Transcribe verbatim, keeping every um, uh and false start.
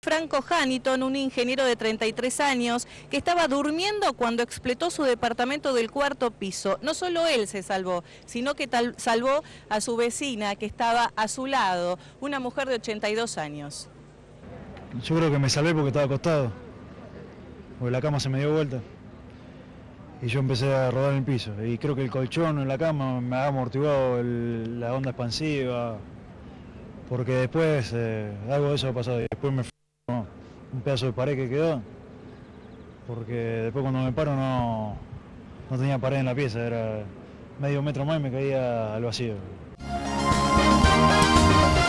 Franco Haniton, un ingeniero de treinta y tres años, que estaba durmiendo cuando explotó su departamento del cuarto piso. No solo él se salvó, sino que tal, salvó a su vecina que estaba a su lado, una mujer de ochenta y dos años. Yo creo que me salvé porque estaba acostado, porque la cama se me dio vuelta y yo empecé a rodar en el piso. Y creo que el colchón en la cama me ha amortiguado el, la onda expansiva, porque después eh, algo de eso ha pasado y después me fue ¿no? un pedazo de pared que quedó, porque después cuando me paro no, no tenía pared en la pieza, era medio metro más y me caía al vacío.